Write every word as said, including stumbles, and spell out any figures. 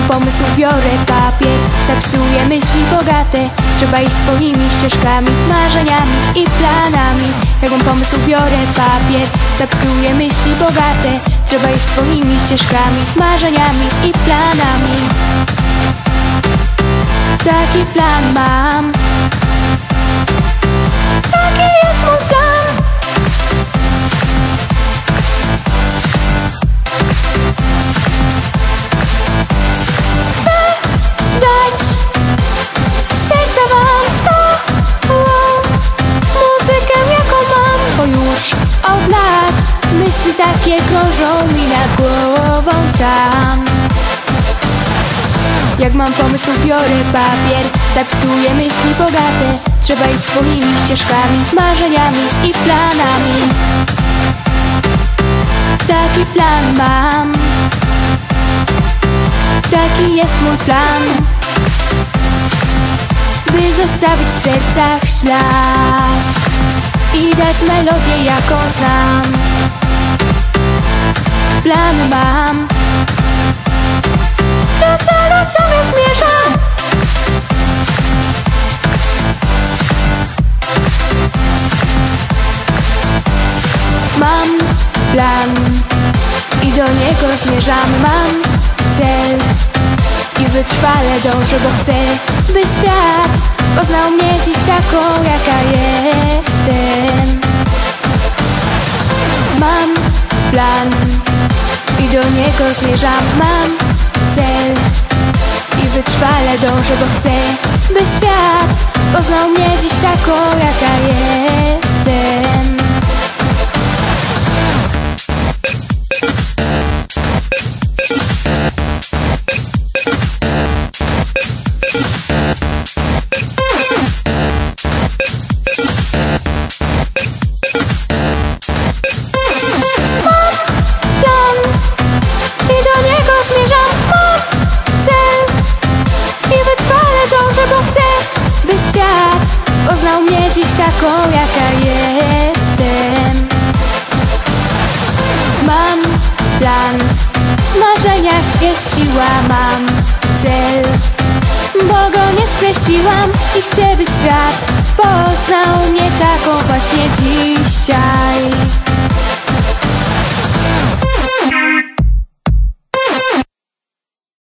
pomysł, biorę papier. Zapsuję myśli bogate, trzeba iść swoimi ścieżkami, marzeniami i planami. Jak mam pomysł, biorę papier. Zapsuję myśli bogate, trzeba iść swoimi ścieżkami, marzeniami i planami. Taki plan mam, taki jest mój plan. Chcę dać z serca wam całą muzykę, jaką mam, bo już od lat myśli takie krążą mi nad głową tam. Jak mam pomysł, biorę papier. Zapsuję myśli bogate, trzeba iść swoimi ścieżkami, marzeniami i planami. Taki plan mam, taki jest mój plan, by zostawić w sercach ślad i dać melodię, jaką znam. Plan mam, do celu ciągle zmierzam. Mam plan i do niego zmierzam. Mam cel i wytrwale dążę, bo chcę, by świat poznał mnie dziś taką, jaka jestem. Mam plan i do niego zmierzam. Mam cel i wytrwale dążę, bo chcę, by świat poznał mnie dziś taką, jaka jestem. Poznał mnie dziś taką, jaka jestem. Mam plan, w marzeniach jest siła. Mam cel, bo go nie skreśliłam i chcę, by świat poznał mnie taką właśnie dzisiaj.